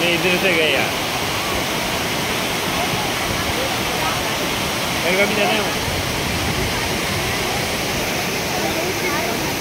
मैं इधर से गया। मेरे को भी जाना है।